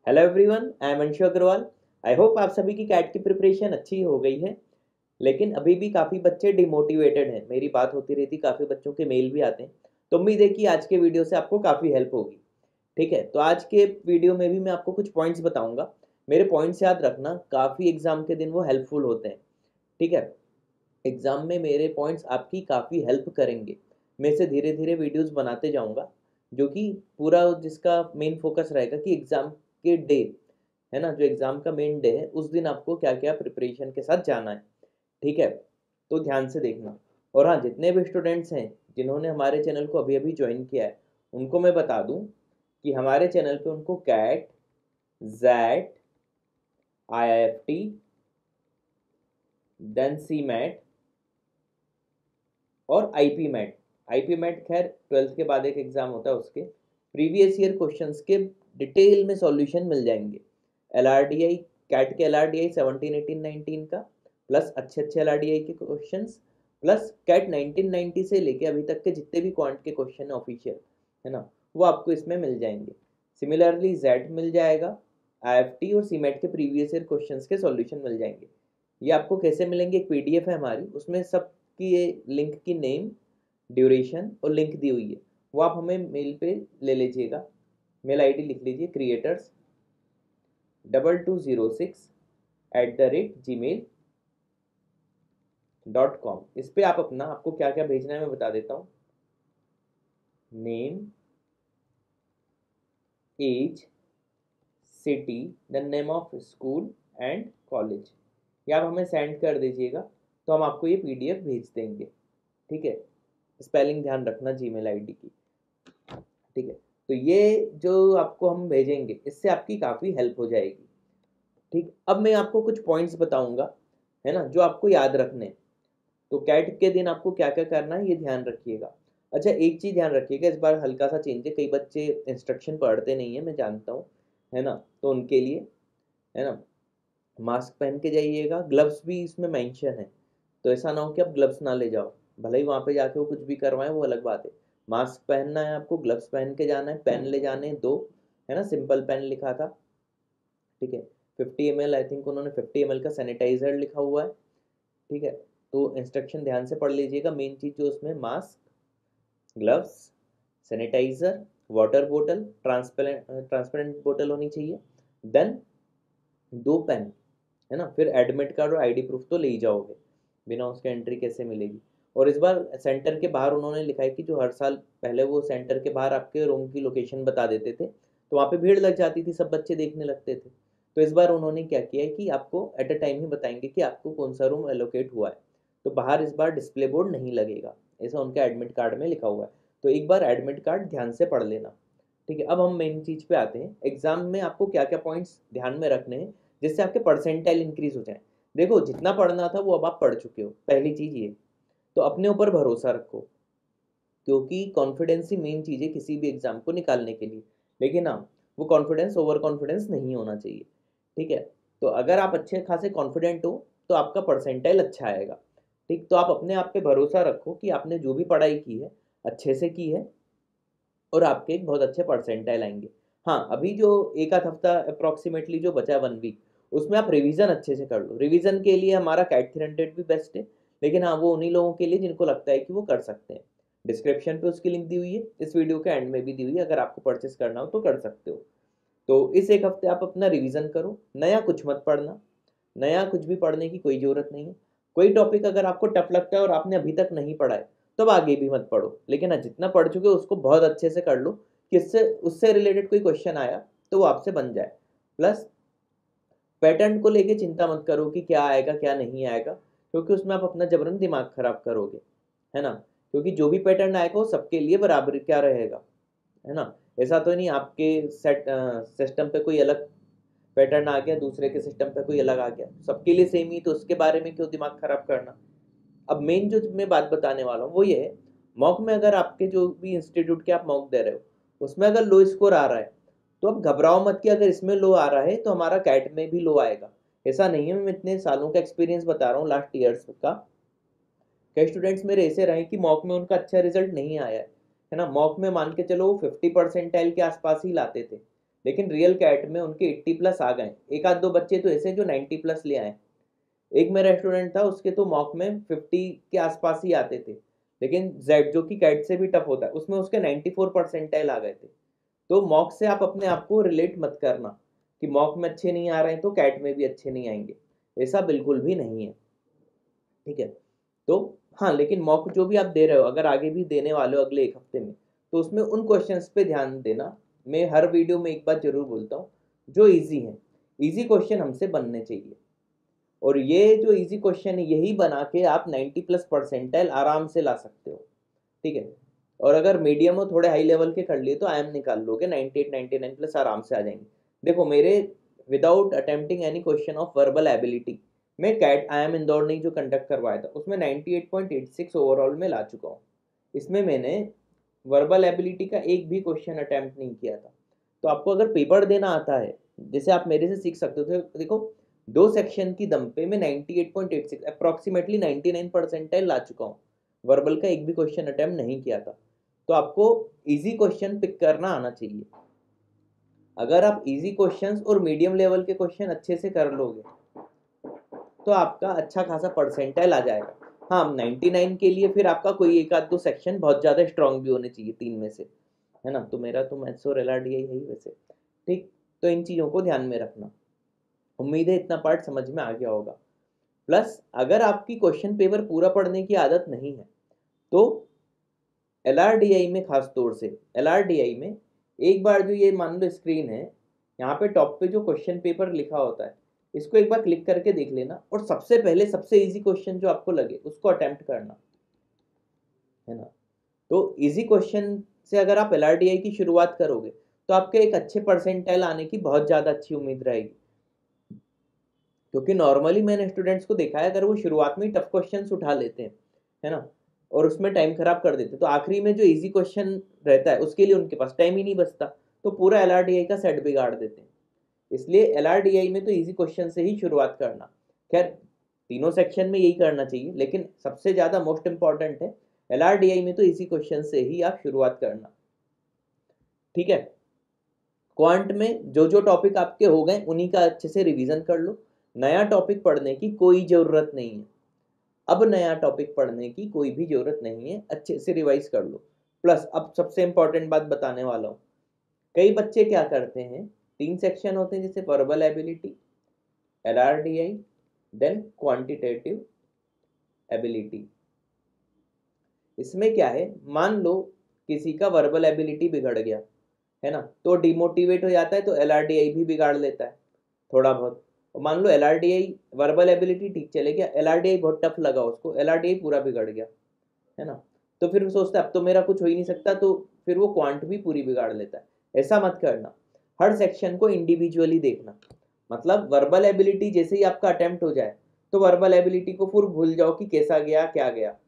Hello everyone, I am Anshu Agarwal. I hope आप सभी की कैट की प्रिपरेशन अच्छी हो गई है। लेकिन अभी भी काफ़ी बच्चे डिमोटिवेटेड हैं। मेरी बात होती रहती, काफ़ी बच्चों के मेल भी आते हैं। तो उम्मीद है कि आज के वीडियो से आपको काफ़ी हेल्प होगी। ठीक है, तो आज के वीडियो में भी मैं आपको कुछ पॉइंट्स बताऊंगा। मेरे पॉइंट्स याद रखना, काफ़ी एग्जाम के दिन वो हेल्पफुल होते हैं। ठीक है, एग्जाम में मेरे पॉइंट्स आपकी काफ़ी हेल्प करेंगे। मैं इसे धीरे धीरे वीडियोस बनाते जाऊंगा, जो कि पूरा जिसका मेन फोकस रहेगा कि एग्जाम के डे, है ना, जो एग्जाम का मेन डे है उस दिन आपको क्या क्या प्रिपरेशन के साथ जाना है। ठीक है, तो ध्यान से देखना। और हाँ, जितने भी स्टूडेंट्स हैं जिन्होंने हमारे चैनल को अभी अभी ज्वाइन किया है, उनको मैं बता दूं कि हमारे चैनल पे उनको CAT, XAT, IIFT, then CMAT और आईपी मैट। आईपी मैट खैर 12th के बाद एक एग्जाम होता है, उसके प्रीवियस ईयर क्वेश्चंस के डिटेल में सॉल्यूशन मिल जाएंगे। LRDI, कैट के LRDI 17, 18, 19 का, प्लस अच्छे अच्छे LRDI के क्वेश्चंस, प्लस कैट 1990 से लेके अभी तक के जितने भी क्वांट के क्वेश्चन है ऑफिशियल, है ना, वो आपको इसमें मिल जाएंगे। सिमिलरली जेड मिल जाएगा, IFT और सीमेट के प्रीवियस ईयर क्वेश्चंस के सॉल्यूशन मिल जाएंगे। ये आपको कैसे मिलेंगे? एक PDF है हमारी, उसमें सब की ये लिंक की नेम, ड्यूरेशन और लिंक दी हुई है। वो आप हमें मेल पे ले लीजिएगा। मेल आईडी लिख लीजिए creators2206@gmail.com। इस पे आप अपना, आपको क्या क्या भेजना है मैं बता देता हूँ। Name, age, city, the name of school and college, ये आप हमें सेंड कर दीजिएगा, तो हम आपको ये PDF भेज देंगे। ठीक है, स्पेलिंग ध्यान रखना जीमेल आईडी की। ठीक है, तो ये जो आपको हम भेजेंगे, इससे आपकी काफ़ी हेल्प हो जाएगी। ठीक, अब मैं आपको कुछ पॉइंट्स बताऊंगा, है ना, जो आपको याद रखने हैं। तो कैट के दिन आपको क्या क्या करना है ये ध्यान रखिएगा। अच्छा, एक चीज़ ध्यान रखिएगा, इस बार हल्का सा चेंज है, कई बच्चे इंस्ट्रक्शन पढ़ते नहीं है, मैं जानता हूँ, है ना, तो उनके लिए, है ना, मास्क पहन के जाइएगा। ग्लव्स भी इसमें मेंशन है, तो ऐसा ना हो कि आप ग्लव्स ना ले जाओ, भले ही वहाँ पे जाके वो कुछ भी करवाएं, वो अलग बात है। मास्क पहनना है आपको, ग्लव्स पहन के जाना है, पेन ले जाने हैं 2, है ना, सिंपल पेन लिखा था। ठीक है, 50 ml, आई थिंक उन्होंने 50 ml का सैनिटाइजर लिखा हुआ है। ठीक है, तो इंस्ट्रक्शन ध्यान से पढ़ लीजिएगा। मेन चीज़ जो उसमें मास्क, ग्लव्स, सैनिटाइजर, वाटर बोतल, ट्रांसपेरेंट बोतल होनी चाहिए, देन 2 पेन, है ना, फिर एडमिट कार्ड और ID प्रूफ तो ले ही जाओगे, बिना उसके एंट्री कैसे मिलेगी। और इस बार सेंटर के बाहर उन्होंने लिखा है कि जो हर साल पहले वो सेंटर के बाहर आपके रूम की लोकेशन बता देते थे, तो वहाँ पे भीड़ लग जाती थी, सब बच्चे देखने लगते थे। तो इस बार उन्होंने क्या किया है कि आपको एट अ टाइम ही बताएंगे कि आपको कौन सा रूम एलोकेट हुआ है। तो बाहर इस बार डिस्प्ले बोर्ड नहीं लगेगा, ऐसा उनके एडमिट कार्ड में लिखा हुआ है। तो एक बार एडमिट कार्ड ध्यान से पढ़ लेना। ठीक है, अब हम मेन चीज़ पे आते हैं, एग्जाम में आपको क्या क्या पॉइंट्स ध्यान में रखने हैं जिससे आपके परसेंटाइल इंक्रीज हो जाए। देखो, जितना पढ़ना था वो अब आप पढ़ चुके हो, पहली चीज़ ये। तो अपने ऊपर भरोसा रखो, क्योंकि कॉन्फिडेंस ही मेन चीज़ है किसी भी एग्जाम को निकालने के लिए। लेकिन हाँ, वो कॉन्फिडेंस ओवर कॉन्फिडेंस नहीं होना चाहिए। ठीक है, तो अगर आप अच्छे खासे कॉन्फिडेंट हो तो आपका परसेंटाइल अच्छा आएगा। ठीक, तो आप अपने आप पे भरोसा रखो कि आपने जो भी पढ़ाई की है अच्छे से की है, और आपके एक बहुत अच्छे परसेंटाइल आएंगे। हाँ, अभी जो एक आध हफ्ता अप्रॉक्सीमेटली जो बचा है, 1 वीक, उसमें आप रिवीजन अच्छे से कर लो। रिवीजन के लिए हमारा कैट 300 भी बेस्ट है, लेकिन हाँ, वो उन्हीं लोगों के लिए जिनको लगता है कि वो कर सकते हैं। डिस्क्रिप्शन पे उसकी लिंक दी हुई है, इस वीडियो के एंड में भी दी हुई है, अगर आपको परचेस करना हो तो कर सकते हो। तो इस एक हफ्ते आप अपना रिवीजन करो, नया कुछ मत पढ़ना, नया कुछ भी पढ़ने की कोई ज़रूरत नहीं है। कोई टॉपिक अगर आपको टफ लगता है और आपने अभी तक नहीं पढ़ा है, तब आगे भी मत पढ़ो, लेकिन हाँ, जितना पढ़ चुके हो उसको बहुत अच्छे से कर लो, कि इससे उससे रिलेटेड कोई क्वेश्चन आया तो वो आपसे बन जाए। प्लस पैटर्न को लेके चिंता मत करो कि क्या आएगा क्या नहीं आएगा, क्योंकि उसमें आप अपना जबरन दिमाग खराब करोगे, है ना, क्योंकि जो भी पैटर्न आएगा वो सबके लिए बराबर क्या रहेगा, है ना। ऐसा तो नहीं आपके सेट सिस्टम पे कोई अलग पैटर्न आ गया, दूसरे के सिस्टम पे कोई अलग आ गया, सबके लिए सेम ही, तो उसके बारे में क्यों दिमाग खराब करना। अब मेन जो मैं बात बताने वाला हूँ वो ये है, मॉक में अगर आपके जो भी इंस्टीट्यूट के आप मॉक दे रहे हो उसमें अगर लो स्कोर आ रहा है, तो अब घबराओ मत कि अगर इसमें लो आ रहा है तो हमारा कैट में भी लो आएगा। ऐसा नहीं है, मैं इतने सालों का एक्सपीरियंस बता रहा हूँ, लास्ट ईयर्स का। कई स्टूडेंट्स मेरे ऐसे रहे कि मॉक में उनका अच्छा रिजल्ट नहीं आया है ना, मॉक में मान के चलो 50 परसेंटाइल के आसपास ही लाते थे, लेकिन रियल कैट में उनके 80+ आ गए। एक आध दो बच्चे तो ऐसे जो 90+ ले आए। एक मेरा स्टूडेंट था, उसके तो मॉक में 50 के आसपास ही आते थे, लेकिन जेड जो कि कैट से भी टफ होता है उसमें उसके 94 परसेंटाइल आ गए थे। तो मॉक से आप अपने आप को रिलेट मत करना कि मॉक में अच्छे नहीं आ रहे हैं तो कैट में भी अच्छे नहीं आएंगे, ऐसा बिल्कुल भी नहीं है। ठीक है, तो हाँ, लेकिन मॉक जो भी आप दे रहे हो, अगर आगे भी देने वाले हो अगले एक हफ्ते में, तो उसमें उन क्वेश्चंस पे ध्यान देना। मैं हर वीडियो में एक बात जरूर बोलता हूँ, जो इजी है, इजी क्वेश्चन हमसे बनने चाहिए। और ये जो इजी क्वेश्चन है यही बना के आप 90+ परसेंटाइल आराम से ला सकते हो। ठीक है, और अगर मीडियम और थोड़े हाई लेवल के कर लिए तो IIM निकाल लोगे, 98 99+ आराम से आ जाएंगे। देखो मेरे without attempting any question of verbal ability, मैं कैट IIM इंदौर ने जो कंडक्ट करवाया था उसमें 98.86 ओवरऑल में ला चुका हूँ। इसमें मैंने वर्बल एबिलिटी का एक भी क्वेश्चन अटेम्प्ट नहीं किया था। तो आपको अगर पेपर देना आता है, जैसे आप मेरे से सीख सकते हो, तो देखो 2 सेक्शन की दम पे मैं 98.86 अप्रॉक्सीमेटली 99 परसेंटाइल ला चुका हूँ। वर्बल का एक भी क्वेश्चन अटेम्प्ट नहीं किया था। तो आपको इजी क्वेश्चन पिक करना आना चाहिए। अगर आप इजी क्वेश्चंस और मीडियम लेवल के क्वेश्चन अच्छे से कर लोगे तो आपका अच्छा खासा परसेंटाइल आ जाएगा। हाँ, 99 के लिए फिर आपका कोई एक आध दो सेक्शन बहुत ज़्यादा स्ट्रांग भी होने चाहिए, 3 में से, है ना। तो मेरा तो मैथ्स और LRDI है ही वैसे। ठीक, तो इन चीज़ों को ध्यान में रखना। उम्मीद है इतना पार्ट समझ में आ गया होगा। प्लस अगर आपकी क्वेश्चन पेपर पूरा पढ़ने की आदत नहीं है तो LRDI में, खास तौर से LRDI में, एक बार जो ये मान लो स्क्रीन है, यहाँ पे टॉप पे जो क्वेश्चन पेपर लिखा होता है, इसको एक बार क्लिक करके देख लेना और सबसे पहले सबसे इजी क्वेश्चन जो आपको लगे उसको अटेम्प्ट करना, है ना। तो इजी क्वेश्चन से अगर आप LRDI की शुरुआत करोगे तो आपके एक अच्छे परसेंटाइल आने की बहुत ज़्यादा अच्छी उम्मीद रहेगी। क्योंकि नॉर्मली मैंने स्टूडेंट्स को देखा है, अगर वो शुरुआत में टफ क्वेश्चंस उठा लेते हैं, है ना, और उसमें टाइम खराब कर देते, तो आखिरी में जो इजी क्वेश्चन रहता है उसके लिए उनके पास टाइम ही नहीं बचता, तो पूरा LRDI का सेट बिगाड़ देते हैं। इसलिए LRDI में तो इजी क्वेश्चन से ही शुरुआत करना। खैर, तीनों सेक्शन में यही करना चाहिए, लेकिन सबसे ज़्यादा मोस्ट इंपॉर्टेंट है LRDI में तो इजी क्वेश्चन से ही आप शुरुआत करना। ठीक है, क्वांट में जो जो टॉपिक आपके हो गए उन्हीं का अच्छे से रिवीजन कर लो। नया टॉपिक पढ़ने की कोई ज़रूरत नहीं है। अब नया टॉपिक पढ़ने की कोई भी ज़रूरत नहीं है, अच्छे से रिवाइज कर लो। प्लस अब सबसे इंपॉर्टेंट बात बताने वाला हूँ। कई बच्चे क्या करते हैं, 3 सेक्शन होते हैं, जैसे verbal ability, LRDI, then quantitative ability. इसमें क्या है, मान लो किसी का वर्बल एबिलिटी बिगड़ गया, है ना, तो डिमोटिवेट हो जाता है, तो LRDI भी बिगाड़ लेता है थोड़ा बहुत। और मान लो LRDI, वर्बल एबिलिटी ठीक चले गया, LRDI बहुत टफ लगा उसको, LRDI पूरा बिगड़ गया, है ना, तो फिर वो सोचता है अब तो मेरा कुछ हो ही नहीं सकता, तो फिर वो क्वांट भी पूरी बिगाड़ लेता है। ऐसा मत करना, हर सेक्शन को इंडिविजुअली देखना। मतलब वर्बल एबिलिटी जैसे ही आपका अटेम्प्ट हो जाए तो वर्बल एबिलिटी को फिर भूल जाओ कि कैसा गया क्या गया।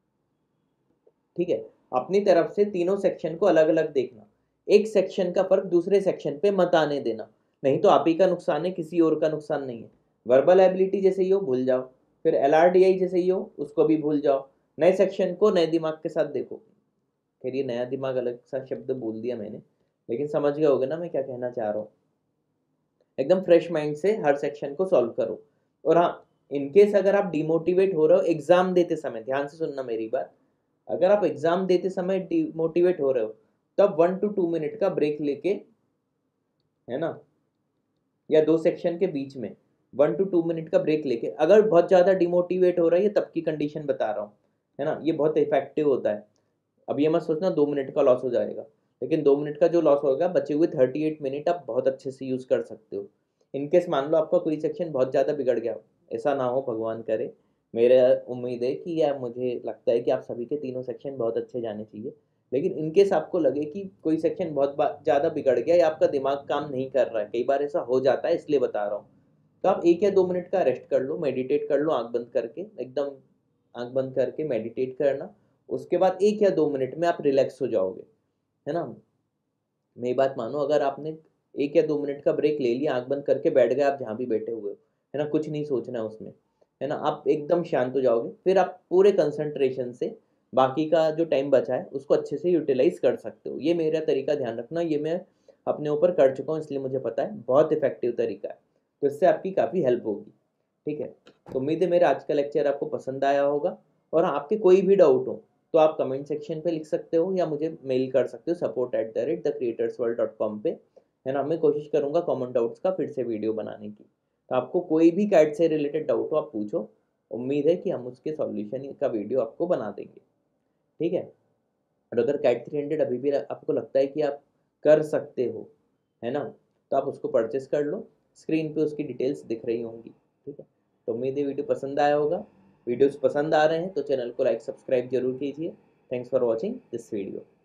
ठीक है, अपनी तरफ से तीनों सेक्शन को अलग अलग देखना। एक सेक्शन का फर्क दूसरे सेक्शन पे मत आने देना, नहीं तो आप ही का नुकसान है, किसी और का नुकसान नहीं है। वर्बल एबिलिटी जैसे ही हो भूल जाओ, फिर LRDI जैसे ही हो उसको भी भूल जाओ। नए सेक्शन को नए दिमाग के साथ देखो। फिर ये नया दिमाग अलग सा शब्द बोल दिया मैंने, लेकिन समझ गए होगे ना मैं क्या कहना चाह रहा हूँ। एकदम फ्रेश माइंड से हर सेक्शन को सॉल्व करो। और हाँ, इनकेस अगर आप डिमोटिवेट हो रहे हो एग्जाम देते समय, ध्यान से सुनना मेरी बात, अगर आप एग्जाम देते समय डिमोटिवेट हो रहे हो तब 1 to 2 मिनट का ब्रेक लेके, है ना, या 2 सेक्शन के बीच में 1 to 2 मिनट का ब्रेक लेके, अगर बहुत ज़्यादा डिमोटिवेट हो रहा है, ये तब की कंडीशन बता रहा हूँ, है ना, ये बहुत इफेक्टिव होता है। अब ये मत सोचना 2 मिनट का लॉस हो जाएगा, लेकिन 2 मिनट का जो लॉस होगा, बचे हुए 38 मिनट आप बहुत अच्छे से यूज़ कर सकते हो। इनकेस मान लो आपका कोई सेक्शन बहुत ज़्यादा बिगड़ गया, ऐसा ना हो भगवान करे, मेरा उम्मीद है कि, या मुझे लगता है कि आप सभी के तीनों सेक्शन बहुत अच्छे जाने चाहिए, लेकिन इनकेस आपको लगे कि कोई सेक्शन बहुत ज़्यादा बिगड़ गया या आपका दिमाग काम नहीं कर रहा है, कई बार ऐसा हो जाता है इसलिए बता रहा हूँ, तो आप 1 या 2 मिनट का रेस्ट कर लो, मेडिटेट कर लो, आंख बंद करके, एकदम आंख बंद करके मेडिटेट करना। उसके बाद 1 या 2 मिनट में आप रिलैक्स हो जाओगे, है ना। मेरी बात मानो, अगर आपने 1 या 2 मिनट का ब्रेक ले लिया, आंख बंद करके बैठ गए आप जहाँ भी बैठे हुए हो, है ना, कुछ नहीं सोचना है उसमें, है ना, आप एकदम शांत हो जाओगे, फिर आप पूरे कंसंट्रेशन से बाकी का जो टाइम बचा है उसको अच्छे से यूटिलाइज कर सकते हो। ये मेरा तरीका ध्यान रखना, ये मैं अपने ऊपर कर चुका हूँ, इसलिए मुझे पता है बहुत इफेक्टिव तरीका है, तो इससे आपकी काफ़ी हेल्प होगी। ठीक है, तो उम्मीद है मेरा आज का लेक्चर आपको पसंद आया होगा, और आपके कोई भी डाउट हो तो आप कमेंट सेक्शन पे लिख सकते हो या मुझे मेल कर सकते हो support@thecreatorsworld.com पे, है ना। मैं कोशिश करूँगा कॉमन डाउट्स का फिर से वीडियो बनाने की। तो आपको कोई भी कैट से रिलेटेड डाउट हो आप पूछो, उम्मीद है कि हम उसके सॉल्यूशन का वीडियो आपको बना देंगे। ठीक है, और अगर कैट 300 अभी भी आपको लगता है कि आप कर सकते हो, है ना, तो आप उसको परचेस कर लो, स्क्रीन पे उसकी डिटेल्स दिख रही होंगी। ठीक है, तो उम्मीद है वीडियो पसंद आया होगा। वीडियोस पसंद आ रहे हैं तो चैनल को लाइक सब्सक्राइब जरूर कीजिए। Thanks for watching this video.